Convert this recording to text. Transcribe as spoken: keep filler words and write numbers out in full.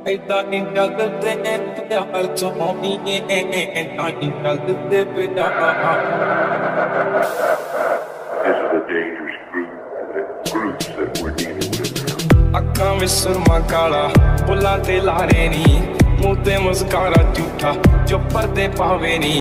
ਏਦਾਂ ਨਹੀਂ ਚੱਲਦੇ ਪਿਆਰ ਸੋਹਣੀਏ ਏਦਾਂ ਨਹੀਂ ਚੱਲਦੇ ਪਿਆਰ This is a dangerous group, the groups that we're dealing with. ਅੱਖਾਂ ਵਿੱਚ ਸੁਰਮਾ ਕਾਲਾ ਬੁੱਲਾਂ ਤੇ ਲਾਰੇ ਨੀ ਮੂੰਹ ਤੇ ਮੁਸਕਾਰਾ ਝੂਠਾ ਜੋ ਪਰਦੇ ਪਾਵੇ ਨੀ